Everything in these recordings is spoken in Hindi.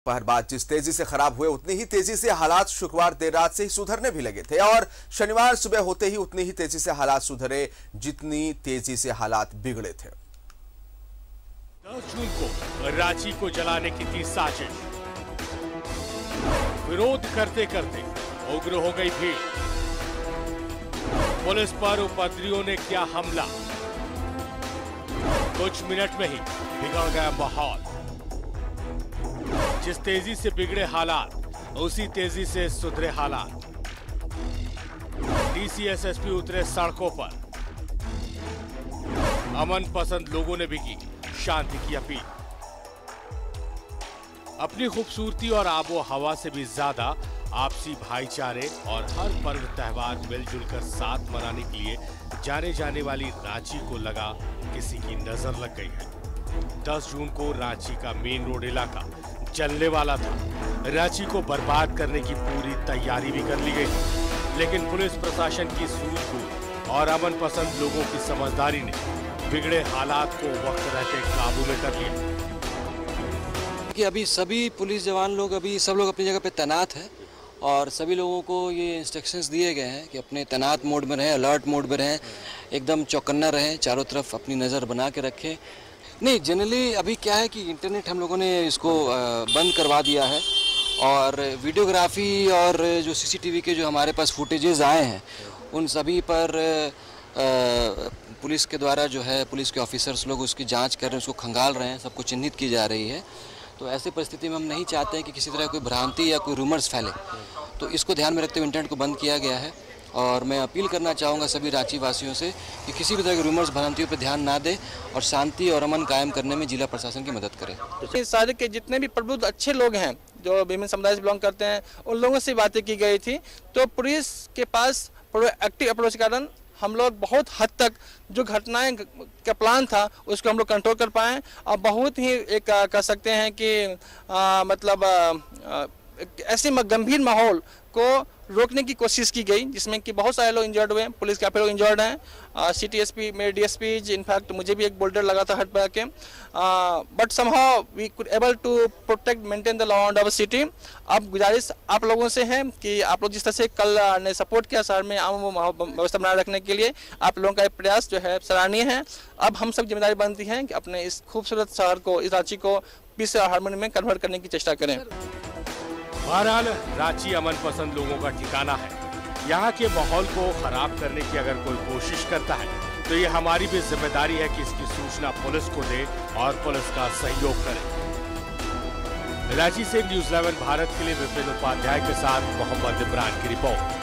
दोपहर बाद जिस तेजी से खराब हुए उतनी ही तेजी से हालात शुक्रवार देर रात से ही सुधरने भी लगे थे और शनिवार सुबह होते ही उतनी ही तेजी से हालात सुधरे जितनी तेजी से हालात बिगड़े थे। 10 जून को रांची को जलाने की थी साजिश। विरोध करते करते उग्र हो गई भीड़। पुलिस पर उपद्रवियों ने किया हमला। कुछ मिनट में ही बिगड़ गया माहौल। जिस तेजी से बिगड़े हालात उसी तेजी से सुधरे हालात। डीसी एसएसपी उतरे सड़कों पर। अमन पसंद लोगों ने भी की शांति की अपील। अपनी खूबसूरती और आबो हवा से भी ज्यादा आपसी भाईचारे और हर पर्व त्योहार मिलजुल कर साथ मनाने के लिए जाने जाने वाली रांची को लगा किसी की नजर लग गई है। 10 जून को रांची का मेन रोड इलाका चलने वाला था। रांची को बर्बाद करने की पूरी तैयारी भी कर ली गई, लेकिन पुलिस प्रशासन की सूझबूझ और अमन पसंद लोगों की समझदारी ने बिगड़े हालात को वक्त रहते काबू में कर लिया। कि अभी सभी पुलिस जवान लोग सब लोग अपनी जगह पे तैनात हैं और सभी लोगों को ये इंस्ट्रक्शंस दिए गए हैं कि अपने तैनात मोड में रहें, अलर्ट मोड में रहें, एकदम चौकन्ना रहें, चारों तरफ अपनी नज़र बना के रखें। नहीं, जनरली अभी क्या है कि इंटरनेट हम लोगों ने इसको बंद करवा दिया है और वीडियोग्राफी और जो सीसीटीवी के जो हमारे पास फुटेजेस आए हैं उन सभी पर पुलिस के द्वारा जो है पुलिस के ऑफिसर्स लोग उसकी जांच कर रहे हैं, उसको खंगाल रहे हैं, सबको चिन्हित की जा रही है। तो ऐसी परिस्थिति में हम नहीं चाहते हैं कि किसी तरह कोई भ्रांति या कोई रूमर्स फैले, तो इसको ध्यान में रखते हुए इंटरनेट को बंद किया गया है। और मैं अपील करना चाहूँगा सभी रांची वासियों से कि किसी भी तरह के रूमर्स भ्रांतियों पर ध्यान ना दें और शांति और अमन कायम करने में जिला प्रशासन की मदद करें। सारे के जितने भी प्रबुद्ध अच्छे लोग हैं जो विभिन्न समुदाय से बिलोंग करते हैं उन लोगों से बातें की गई थी, तो पुलिस के पास प्रोएक्टिव अप्रोच के कारण हम लोग बहुत हद तक जो घटनाएं का प्लान था उसको हम लोग कंट्रोल कर पाए और बहुत ही एक कह सकते हैं कि ऐसे गंभीर माहौल को रोकने की कोशिश की गई, जिसमें कि बहुत सारे लोग इंजर्ड हुए, पुलिस काफी लोग इंजर्ड हैं। सिटी एसपी मेरे डीएसपी इनफैक्ट मुझे भी एक बोल्डर लगा था हट पे आके, but somehow we could able to protect maintain the law and order city. अब गुजारिश आप लोगों से है कि आप लोग जिस तरह से कल ने सपोर्ट किया शहर में आम व्यवस्था बनाए रखने के लिए, आप लोगों का प्रयास जो है सराहनीय है। अब हम सब जिम्मेदारी बनती है कि अपने इस खूबसूरत शहर को, इस रांची को पीस और हार्मनी में कन्वर्ट करने की चेष्टा करें। बहरहाल रांची अमन पसंद लोगों का ठिकाना है। यहाँ के माहौल को खराब करने की अगर कोई कोशिश करता है तो ये हमारी भी जिम्मेदारी है कि इसकी सूचना पुलिस को दे और पुलिस का सहयोग करे। रांची से न्यूज़ 11 भारत के लिए विपिन उपाध्याय के साथ मोहम्मद इमरान की रिपोर्ट।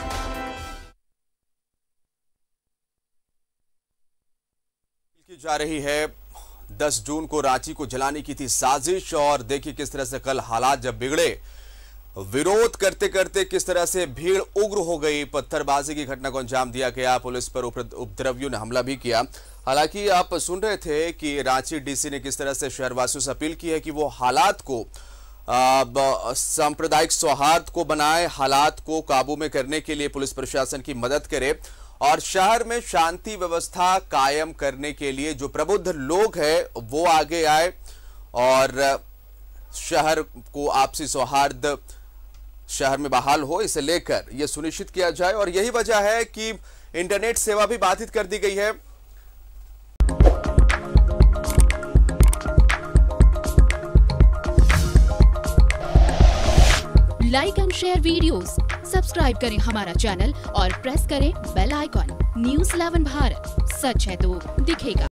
की जा रही है 10 जून को रांची को जलाने की थी साजिश और देखिए किस तरह से कल हालात जब बिगड़े, विरोध करते करते किस तरह से भीड़ उग्र हो गई, पत्थरबाजी की घटना को अंजाम दिया गया, पुलिस पर उपद्रवियों ने हमला भी किया। हालांकि आप सुन रहे थे कि रांची डीसी ने किस तरह से शहरवासियों से अपील की है कि वो हालात को सांप्रदायिक सौहार्द को बनाए, हालात को काबू में करने के लिए पुलिस प्रशासन की मदद करे और शहर में शांति व्यवस्था कायम करने के लिए जो प्रबुद्ध लोग हैं वो आगे आए और शहर को आपसी सौहार्द शहर में बहाल हो, इसे लेकर यह सुनिश्चित किया जाए। और यही वजह है कि इंटरनेट सेवा भी बाधित कर दी गई है। Like and share videos, subscribe करें हमारा चैनल और प्रेस करें बेल आइकॉन। न्यूज़ 11 भारत, सच है तो दिखेगा।